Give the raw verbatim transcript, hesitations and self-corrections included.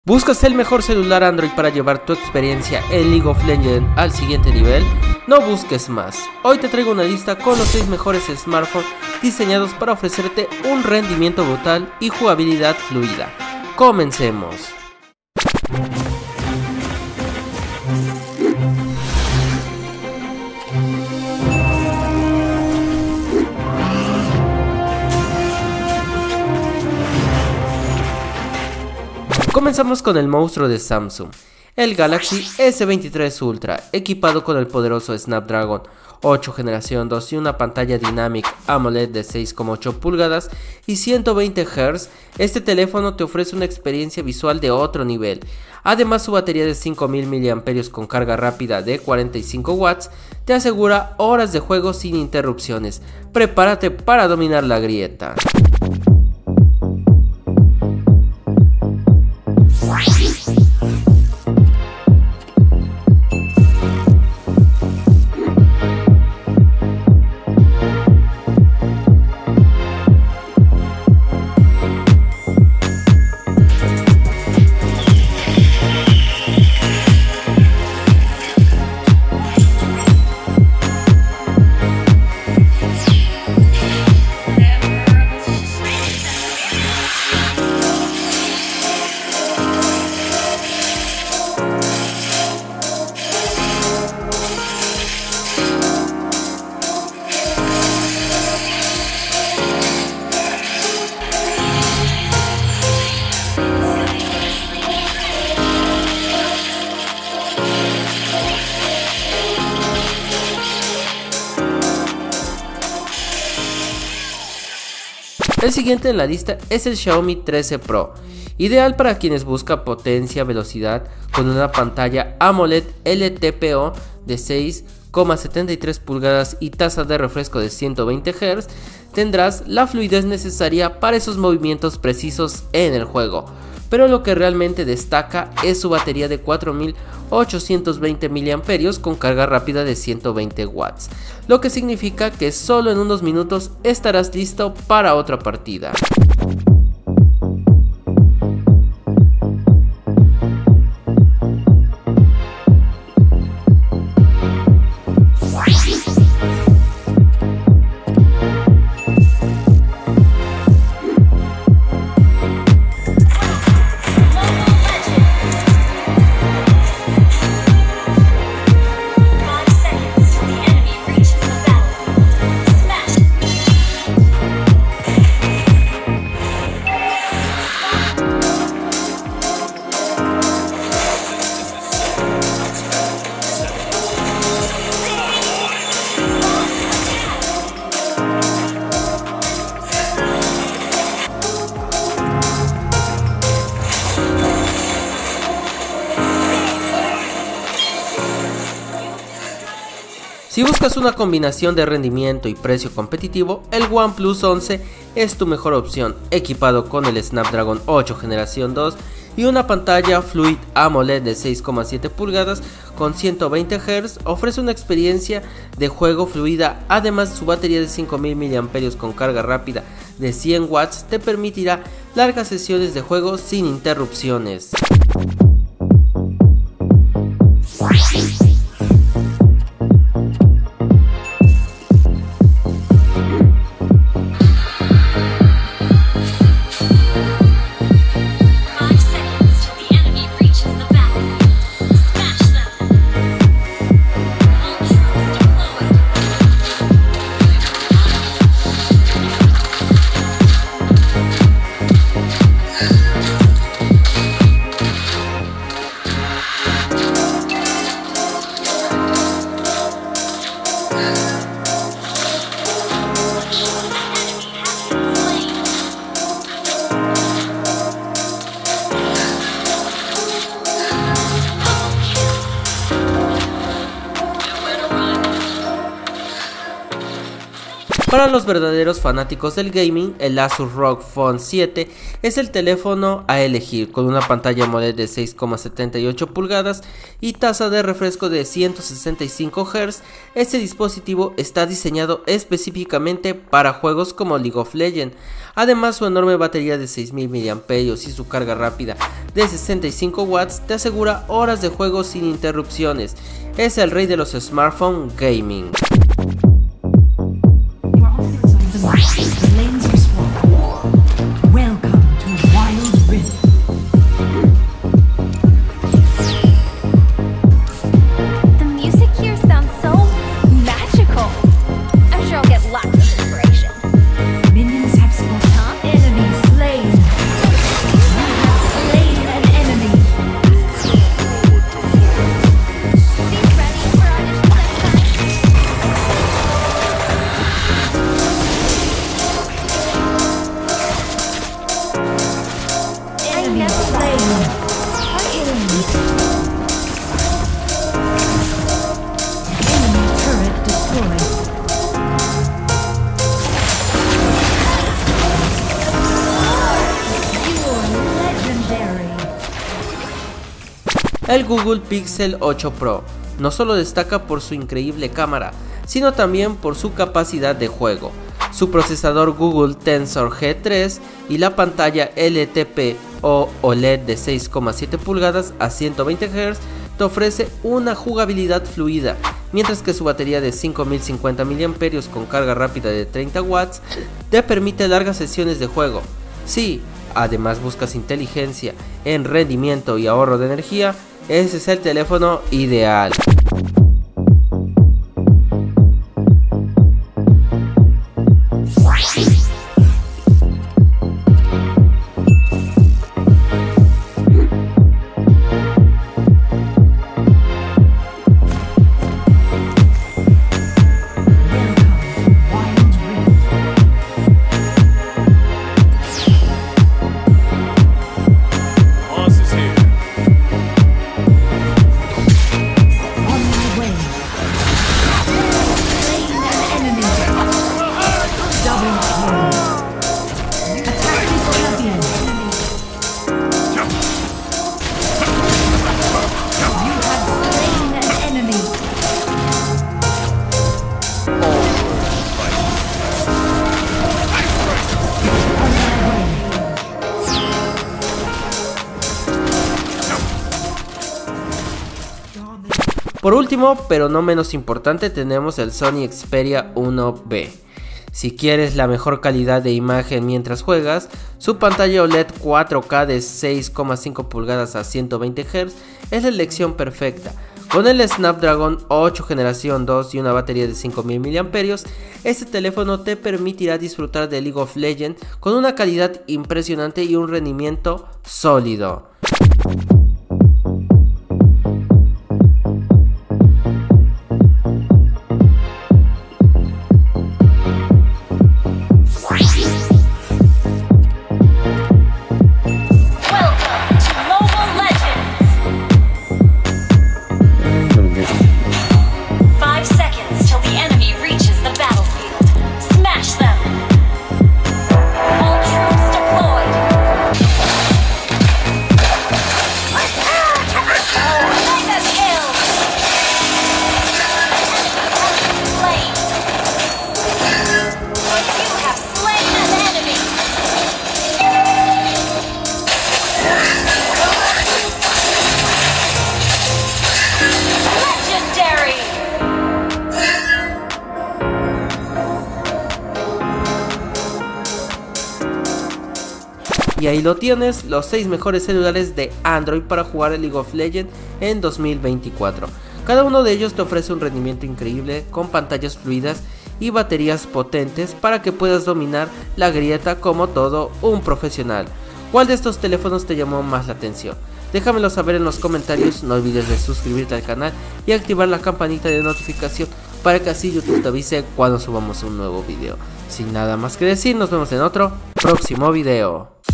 ¿Buscas el mejor celular Android para llevar tu experiencia en League of Legends al siguiente nivel? No busques más. Hoy te traigo una lista con los seis mejores smartphones diseñados para ofrecerte un rendimiento brutal y jugabilidad fluida. Comencemos. Comenzamos con el monstruo de Samsung, el Galaxy S veintitrés Ultra, equipado con el poderoso Snapdragon ocho generación dos y una pantalla Dynamic AMOLED de seis coma ocho pulgadas y ciento veinte hertz. Este teléfono te ofrece una experiencia visual de otro nivel. Además, su batería de cinco mil miliamperios hora con carga rápida de cuarenta y cinco watts te asegura horas de juego sin interrupciones. Prepárate para dominar la grieta. El siguiente en la lista es el Xiaomi trece Pro, ideal para quienes buscan potencia, velocidad, con una pantalla AMOLED L T P O de seis coma setenta y tres pulgadas y tasa de refresco de ciento veinte hertz. Tendrás la fluidez necesaria para esos movimientos precisos en el juego, pero lo que realmente destaca es su batería de cuatro mil ochocientos veinte miliamperios hora con carga rápida de ciento veinte watts, lo que significa que solo en unos minutos estarás listo para otra partida. Si buscas una combinación de rendimiento y precio competitivo, el OnePlus once es tu mejor opción. Equipado con el Snapdragon ocho generación dos y una pantalla Fluid AMOLED de seis coma siete pulgadas con ciento veinte hertz, ofrece una experiencia de juego fluida. Además, su batería de cinco mil miliamperios hora con carga rápida de cien watts te permitirá largas sesiones de juego sin interrupciones. Para los verdaderos fanáticos del gaming, el Asus R O G Phone siete es el teléfono a elegir, con una pantalla AMOLED de seis coma setenta y ocho pulgadas y tasa de refresco de ciento sesenta y cinco hertz. Este dispositivo está diseñado específicamente para juegos como League of Legends. Además, su enorme batería de seis mil miliamperios hora y su carga rápida de sesenta y cinco watts te asegura horas de juego sin interrupciones. Es el rey de los smartphones gaming. El Google Pixel ocho Pro no solo destaca por su increíble cámara, sino también por su capacidad de juego. Su procesador Google Tensor G tres y la pantalla L T P o O L E D de seis coma siete pulgadas a ciento veinte hertz te ofrece una jugabilidad fluida, mientras que su batería de cinco mil cincuenta miliamperios hora con carga rápida de treinta watts te permite largas sesiones de juego. Si además buscas inteligencia en rendimiento y ahorro de energía, ese es el teléfono ideal. Por último, pero no menos importante, tenemos el Sony Xperia uno B. Si quieres la mejor calidad de imagen mientras juegas, su pantalla O L E D cuatro K de seis coma cinco pulgadas a ciento veinte hertz es la elección perfecta. Con el Snapdragon ocho generación dos y una batería de cinco mil miliamperios hora, este teléfono te permitirá disfrutar de League of Legends con una calidad impresionante y un rendimiento sólido. Y ahí lo tienes, los seis mejores celulares de Android para jugar el League of Legends en dos mil veinticuatro. Cada uno de ellos te ofrece un rendimiento increíble con pantallas fluidas y baterías potentes para que puedas dominar la grieta como todo un profesional. ¿Cuál de estos teléfonos te llamó más la atención? Déjamelo saber en los comentarios, no olvides de suscribirte al canal y activar la campanita de notificación para que así YouTube te avise cuando subamos un nuevo video. Sin nada más que decir, nos vemos en otro próximo video.